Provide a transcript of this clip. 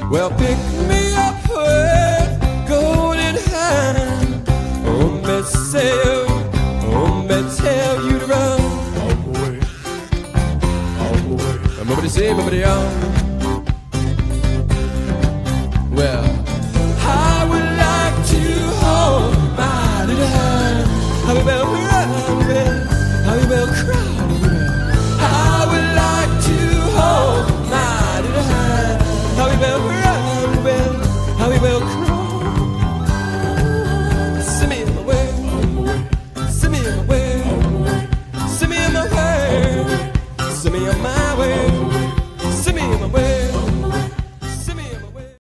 Well, pick me up with golden hand. Oh, me say, oh, me tell you to run. All the way. Nobody say, nobody on. Well, I would like to hold my little hand. I will cry.